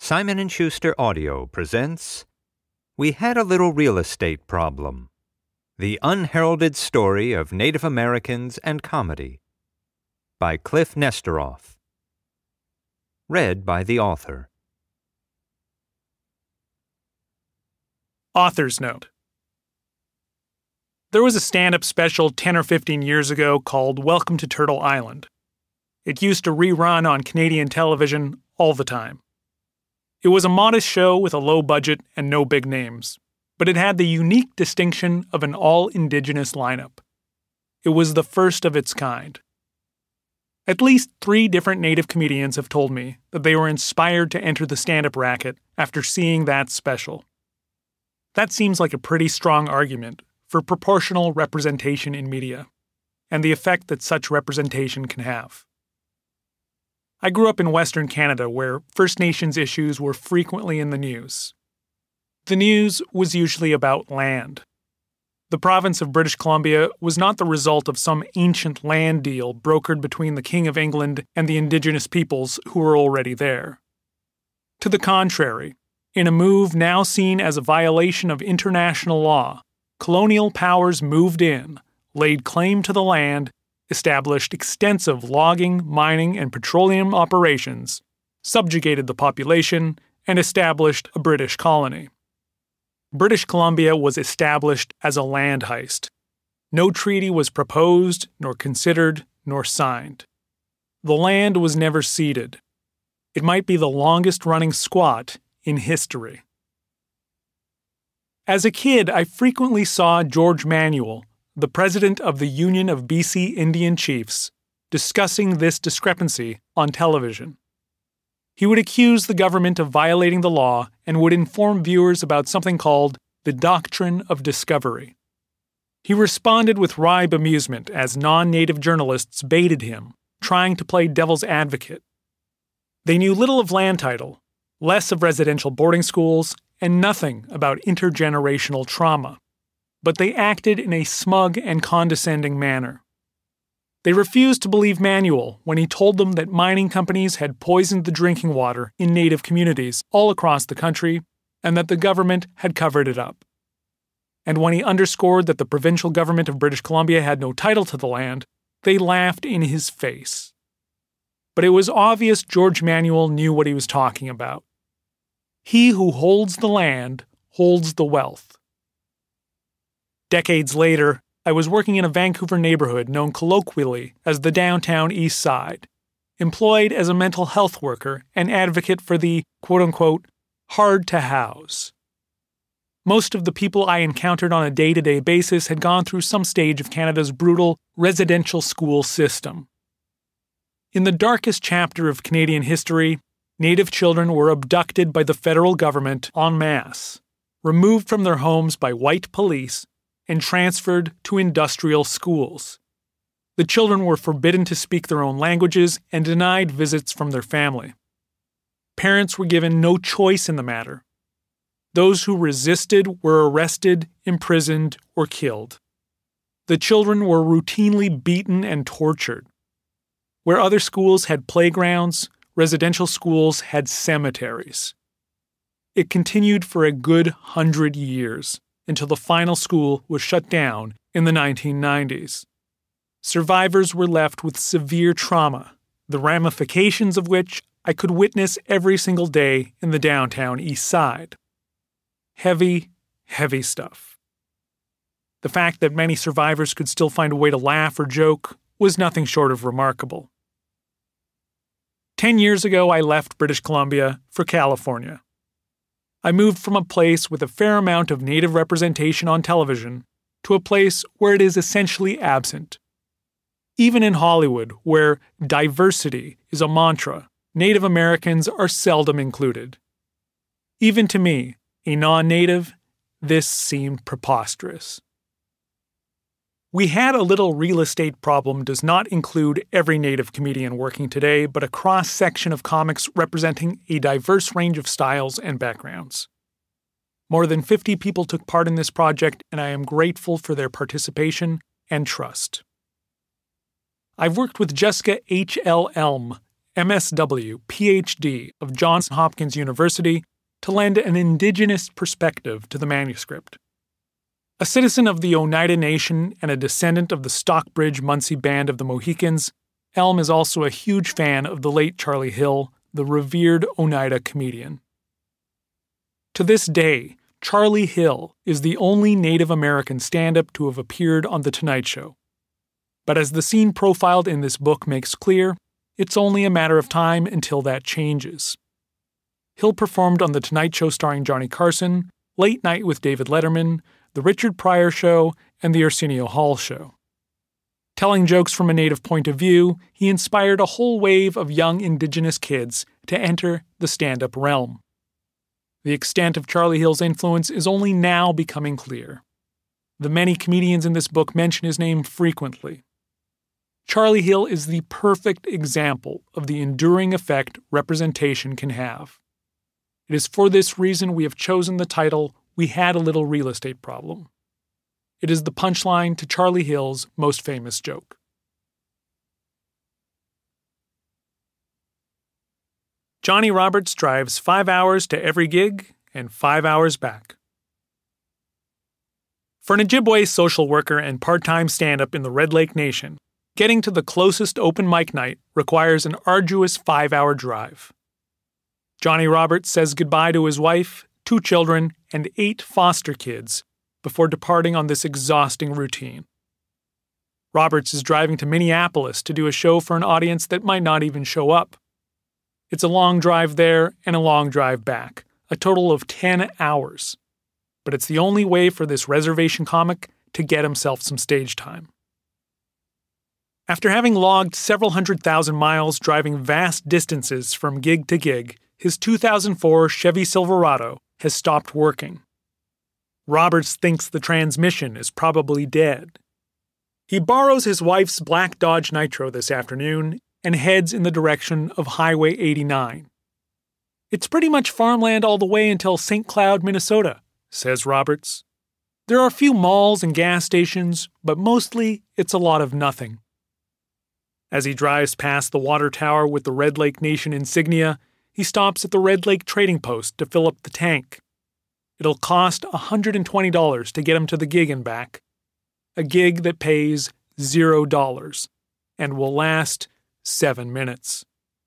Simon & Schuster Audio presents We Had a Little Real Estate Problem, the unheralded story of Native Americans and comedy, by Kliph Nesteroff. Read by the author. Author's Note. There was a stand-up special 10 or 15 years ago called Welcome to Turtle Island. It used to rerun on Canadian television all the time. It was a modest show with a low budget and no big names, but it had the unique distinction of an all-Indigenous lineup. It was the first of its kind. At least 3 different Native comedians have told me that they were inspired to enter the stand-up racket after seeing that special. That seems like a pretty strong argument for proportional representation in media, and the effect that such representation can have. I grew up in Western Canada where First Nations issues were frequently in the news. The news was usually about land. The province of British Columbia was not the result of some ancient land deal brokered between the King of England and the Indigenous peoples who were already there. To the contrary, in a move now seen as a violation of international law, colonial powers moved in, laid claim to the land, established extensive logging, mining, and petroleum operations, subjugated the population, and established a British colony. British Columbia was established as a land heist. No treaty was proposed, nor considered, nor signed. The land was never ceded. It might be the longest-running squat in history. As a kid, I frequently saw George Manuel, the president of the Union of BC Indian Chiefs, discussing this discrepancy on television. He would accuse the government of violating the law and would inform viewers about something called the Doctrine of Discovery. He responded with wry bemusement as non-native journalists baited him, trying to play devil's advocate. They knew little of land title, less of residential boarding schools, and nothing about intergenerational trauma. But they acted in a smug and condescending manner. They refused to believe Manuel when he told them that mining companies had poisoned the drinking water in Native communities all across the country and that the government had covered it up. And when he underscored that the provincial government of British Columbia had no title to the land, they laughed in his face. But it was obvious George Manuel knew what he was talking about. He who holds the land holds the wealth. Decades later, I was working in a Vancouver neighborhood known colloquially as the Downtown East Side, employed as a mental health worker and advocate for the, quote-unquote, hard to house. Most of the people I encountered on a day-to-day basis had gone through some stage of Canada's brutal residential school system. In the darkest chapter of Canadian history, Native children were abducted by the federal government en masse, removed from their homes by white police, and transferred to industrial schools. The children were forbidden to speak their own languages and denied visits from their family. Parents were given no choice in the matter. Those who resisted were arrested, imprisoned, or killed. The children were routinely beaten and tortured. Where other schools had playgrounds, residential schools had cemeteries. It continued for a good 100 years, until the final school was shut down in the 1990s. Survivors were left with severe trauma, the ramifications of which I could witness every single day in the downtown East Side. Heavy, heavy stuff. The fact that many survivors could still find a way to laugh or joke was nothing short of remarkable. 10 years ago, I left British Columbia for California. I moved from a place with a fair amount of Native representation on television to a place where it is essentially absent. Even in Hollywood, where diversity is a mantra, Native Americans are seldom included. Even to me, a non-Native, this seemed preposterous. We Had a Little Real Estate Problem does not include every Native comedian working today, but a cross-section of comics representing a diverse range of styles and backgrounds. More than 50 people took part in this project, and I am grateful for their participation and trust. I've worked with Jessica H.L. Elm MSW, PhD of Johns Hopkins University to lend an indigenous perspective to the manuscript. A citizen of the Oneida Nation and a descendant of the Stockbridge-Munsee Band of the Mohicans, Elm is also a huge fan of the late Charlie Hill, the revered Oneida comedian. To this day, Charlie Hill is the only Native American stand-up to have appeared on The Tonight Show. But as the scene profiled in this book makes clear, it's only a matter of time until that changes. Hill performed on The Tonight Show starring Johnny Carson, Late Night with David Letterman, The Richard Pryor Show, and The Arsenio Hall Show. Telling jokes from a Native point of view, he inspired a whole wave of young Indigenous kids to enter the stand-up realm. The extent of Charlie Hill's influence is only now becoming clear. The many comedians in this book mention his name frequently. Charlie Hill is the perfect example of the enduring effect representation can have. It is for this reason we have chosen the title, We Had a Little Real Estate Problem. It is the punchline to Charlie Hill's most famous joke. Johnny Roberts drives 5 hours to every gig and 5 hours back. For an Ojibwe social worker and part-time stand-up in the Red Lake Nation, getting to the closest open mic night requires an arduous 5-hour drive. Johnny Roberts says goodbye to his wife, 2 children, and 8 foster kids before departing on this exhausting routine. Roberts is driving to Minneapolis to do a show for an audience that might not even show up. It's a long drive there and a long drive back, a total of 10 hours. But it's the only way for this reservation comic to get himself some stage time. After having logged several 100,000 miles driving vast distances from gig to gig, his 2004 Chevy Silverado has stopped working. Roberts thinks the transmission is probably dead. He borrows his wife's black Dodge Nitro this afternoon and heads in the direction of Highway 89. It's pretty much farmland all the way until St. Cloud, Minnesota, says Roberts. There are a few malls and gas stations, but mostly it's a lot of nothing. As he drives past the water tower with the Red Lake Nation insignia, he stops at the Red Lake Trading Post to fill up the tank. It'll cost $120 to get him to the gig and back. A gig that pays $0 and will last 7 minutes.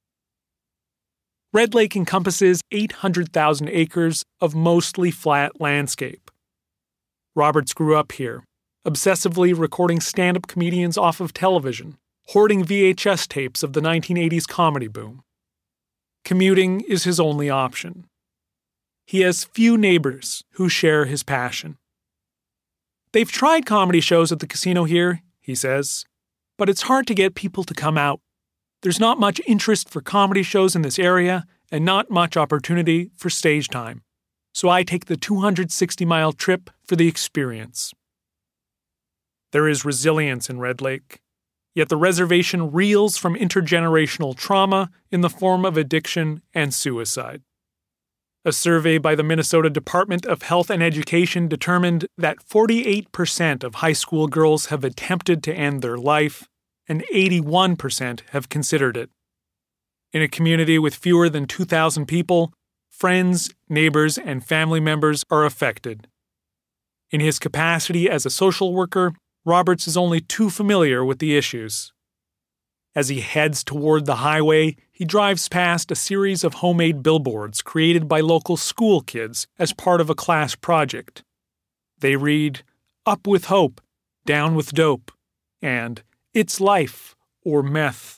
Red Lake encompasses 800,000 acres of mostly flat landscape. Roberts grew up here, obsessively recording stand-up comedians off of television, hoarding VHS tapes of the 1980s comedy boom. Commuting is his only option. He has few neighbors who share his passion. They've tried comedy shows at the casino here, he says, but it's hard to get people to come out. There's not much interest for comedy shows in this area and not much opportunity for stage time, so I take the 260-mile trip for the experience. There is resilience in Red Lake, yet the reservation reels from intergenerational trauma in the form of addiction and suicide. A survey by the Minnesota Department of Health and Education determined that 48% of high school girls have attempted to end their life, and 81% have considered it. In a community with fewer than 2,000 people, friends, neighbors, and family members are affected. In his capacity as a social worker, Roberts is only too familiar with the issues. As he heads toward the highway, he drives past a series of homemade billboards created by local school kids as part of a class project. They read, "Up with hope, down with dope," and "It's life or meth."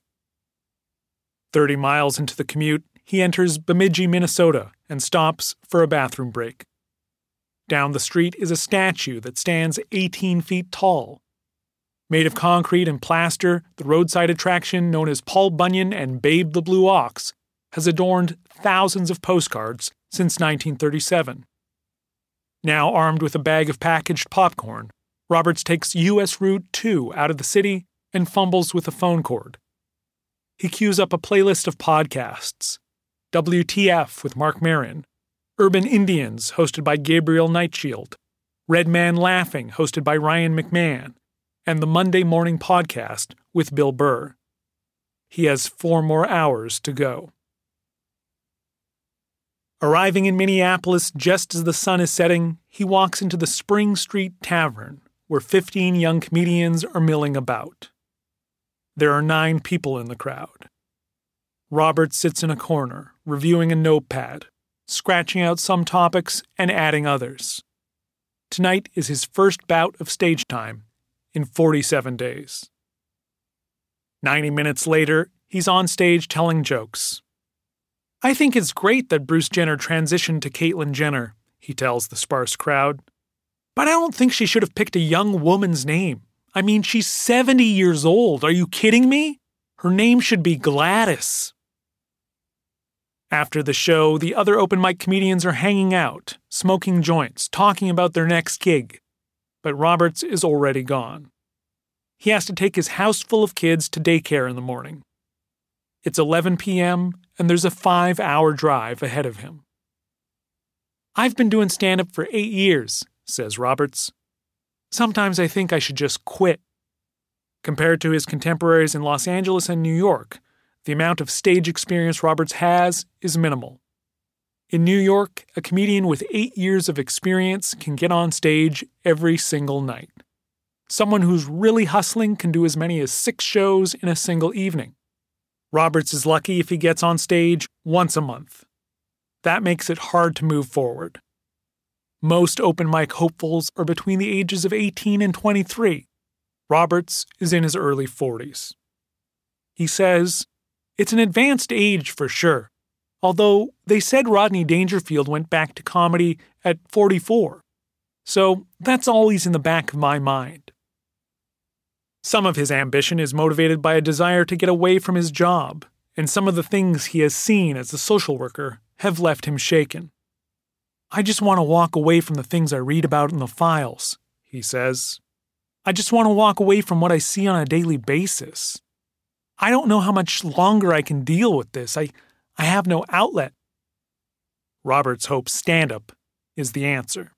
30 miles into the commute, he enters Bemidji, Minnesota, and stops for a bathroom break. Down the street is a statue that stands 18 feet tall. Made of concrete and plaster, the roadside attraction known as Paul Bunyan and Babe the Blue Ox has adorned thousands of postcards since 1937. Now armed with a bag of packaged popcorn, Roberts takes U.S. Route 2 out of the city and fumbles with a phone cord. He queues up a playlist of podcasts: WTF with Mark Maron, Urban Indians hosted by Gabriel Nightshield, Red Man Laughing hosted by Ryan McMahon, and the Monday Morning Podcast with Bill Burr. He has 4 more hours to go. Arriving in Minneapolis just as the sun is setting, he walks into the Spring Street Tavern, where 15 young comedians are milling about. There are 9 people in the crowd. Robert sits in a corner, reviewing a notepad, scratching out some topics and adding others. Tonight is his first bout of stage time in 47 days. 90 minutes later, he's on stage telling jokes. "I think it's great that Bruce Jenner transitioned to Caitlyn Jenner," he tells the sparse crowd. "But I don't think she should have picked a young woman's name. I mean, she's 70 years old. Are you kidding me? Her name should be Gladys." After the show, the other open mic comedians are hanging out, smoking joints, talking about their next gig. But Roberts is already gone. He has to take his house full of kids to daycare in the morning. It's 11 p.m., and there's a 5-hour drive ahead of him. "I've been doing stand-up for 8 years, says Roberts. "Sometimes I think I should just quit." Compared to his contemporaries in Los Angeles and New York, the amount of stage experience Roberts has is minimal. In New York, a comedian with 8 years of experience can get on stage every single night. Someone who's really hustling can do as many as 6 shows in a single evening. Roberts is lucky if he gets on stage once a month. That makes it hard to move forward. Most open mic hopefuls are between the ages of 18 and 23. Roberts is in his early 40s. He says, "It's an advanced age for sure, although they said Rodney Dangerfield went back to comedy at 44. So that's always in the back of my mind." Some of his ambition is motivated by a desire to get away from his job, and some of the things he has seen as a social worker have left him shaken. "I just want to walk away from the things I read about in the files," he says. "I just want to walk away from what I see on a daily basis. I don't know how much longer I can deal with this. I have no outlet." Roberts hopes stand-up is the answer.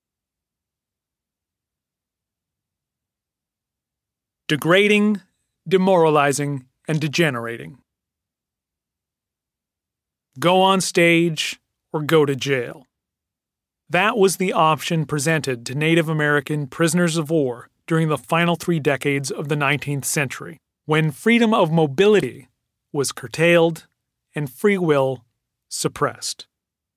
Degrading, demoralizing, and degenerating. Go on stage or go to jail. That was the option presented to Native American prisoners of war during the final 3 decades of the 19th century, when freedom of mobility was curtailed and free will suppressed.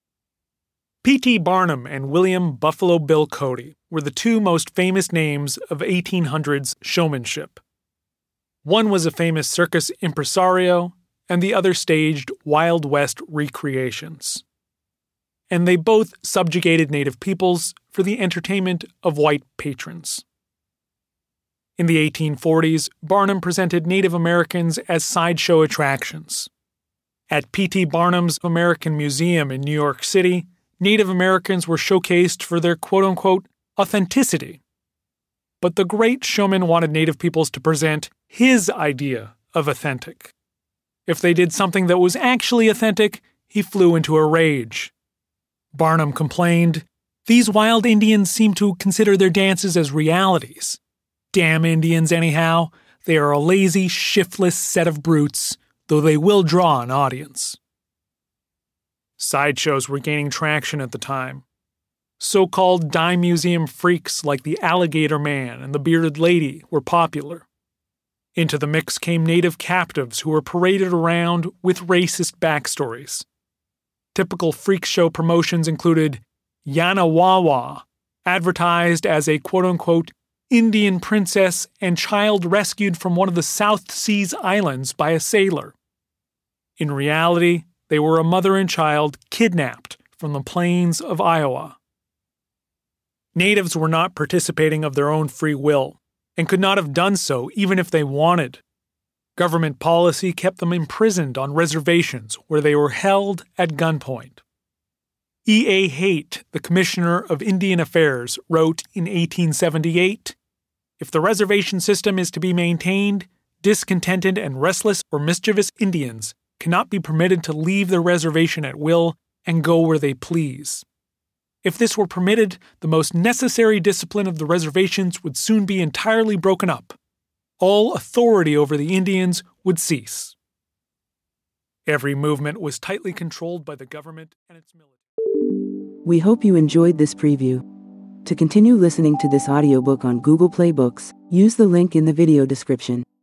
P.T. Barnum and William Buffalo Bill Cody were the 2 most famous names of 1800s showmanship. One was a famous circus impresario, and the other staged Wild West recreations. And they both subjugated native peoples for the entertainment of white patrons. In the 1840s, Barnum presented Native Americans as sideshow attractions. At P.T. Barnum's American Museum in New York City, Native Americans were showcased for their quote-unquote authenticity. But the great showman wanted Native peoples to present his idea of authentic. If they did something that was actually authentic, he flew into a rage. Barnum complained, "These wild Indians seem to consider their dances as realities. Damn Indians anyhow, they are a lazy, shiftless set of brutes, though they will draw an audience." Sideshows were gaining traction at the time. So-called dime museum freaks like the Alligator Man and the Bearded Lady were popular. Into the mix came native captives who were paraded around with racist backstories. Typical freak show promotions included Yana Wawa, advertised as a quote-unquote Indian princess and child rescued from one of the South Seas islands by a sailor. In reality, they were a mother and child kidnapped from the plains of Iowa. Natives were not participating of their own free will, and could not have done so even if they wanted. Government policy kept them imprisoned on reservations where they were held at gunpoint. E.A. Haight, the Commissioner of Indian Affairs, wrote in 1878, "If the reservation system is to be maintained, discontented and restless or mischievous Indians cannot be permitted to leave their reservation at will and go where they please. If this were permitted, the most necessary discipline of the reservations would soon be entirely broken up. All authority over the Indians would cease." Every movement was tightly controlled by the government and its military. We hope you enjoyed this preview. To continue listening to this audiobook on Google Play Books, use the link in the video description.